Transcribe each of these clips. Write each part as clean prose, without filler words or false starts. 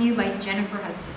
You by Jennifer Hudson.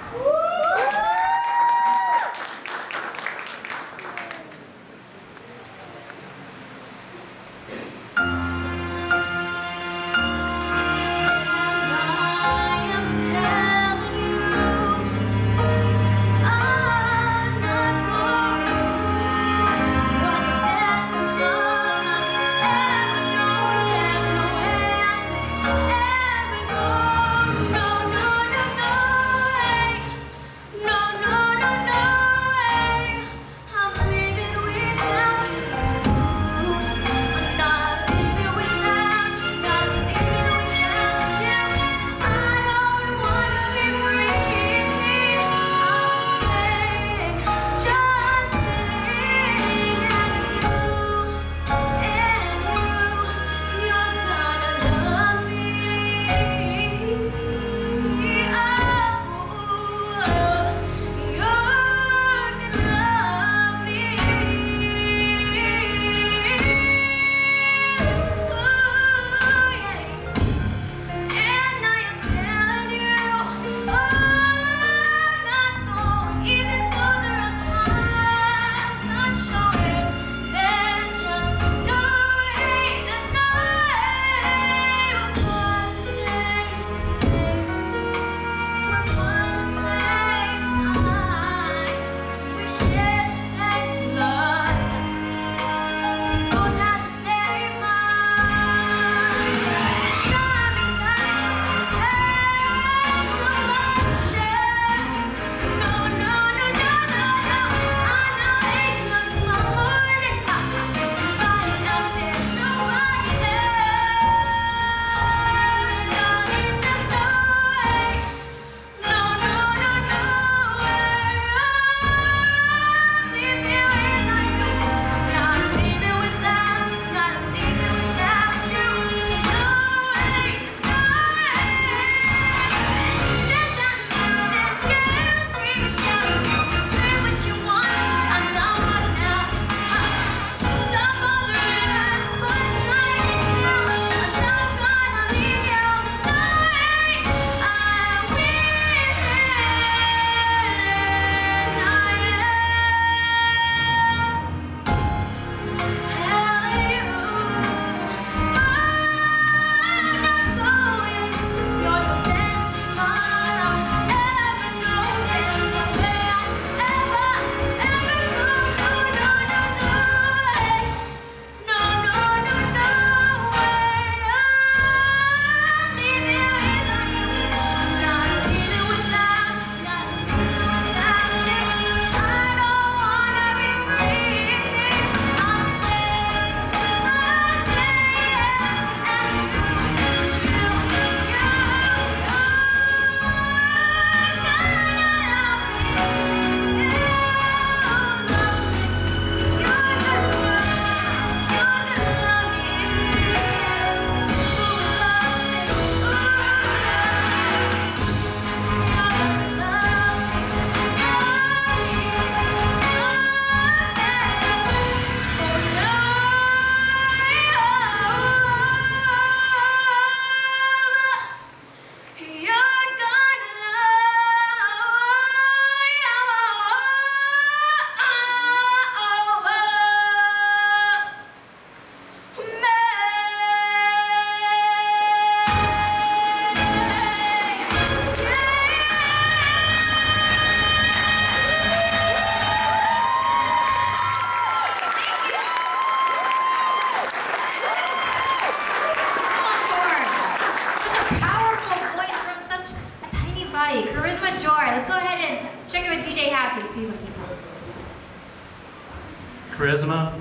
Charisma.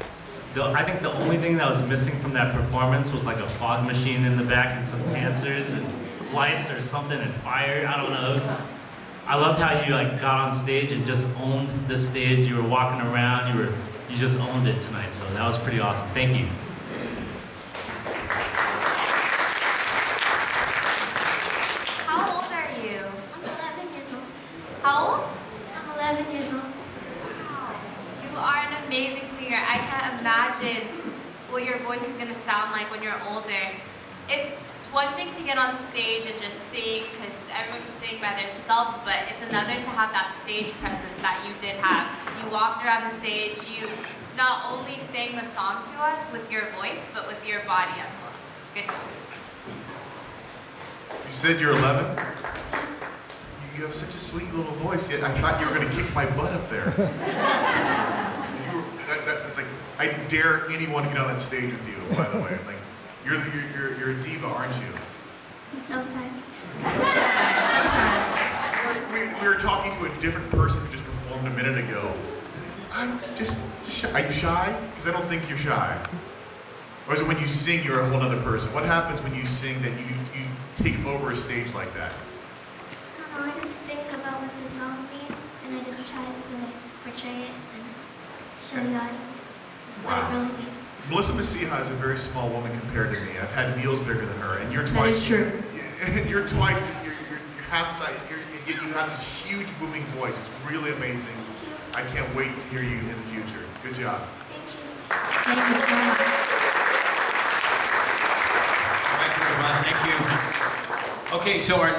I think the only thing that was missing from that performance was like a fog machine in the back and some dancers and lights or something and fire. I don't know. I loved how you like got on stage and just owned the stage. You were walking around. You just owned it tonight. So that was pretty awesome. Thank you. How old are you? I'm 11 years old. How old? I'm 11 years old. Wow. You are an amazing singer. I can't imagine what your voice is going to sound like when you're older. It's one thing to get on stage and just sing, because everyone can sing by themselves, but it's another to have that stage presence that you did have. You walked around the stage, you not only sang the song to us with your voice, but with your body as well. Good job. You said you're 11? You have such a sweet little voice, yet I thought you were going to kick my butt up there. That was like, I dare anyone to get on that stage with you, by the way. Like, you're a diva, aren't you? Sometimes. Listen, we were talking to a different person who just performed a minute ago. I'm just shy. Are you shy? Because I don't think you're shy. Or is it when you sing, you're a whole other person? What happens when you sing that you take over a stage like that? I don't know, I just think about what the song means, and I just try to portray it and show the audience what it really means. Melissa Mecija is a very small woman compared to me. I've had meals bigger than her, and you're twice. That is true. You're twice. You're half the size. You have this huge booming voice. It's really amazing. I can't wait to hear you in the future. Good job. Thank you. Thank you so much. Thank you. Okay, so our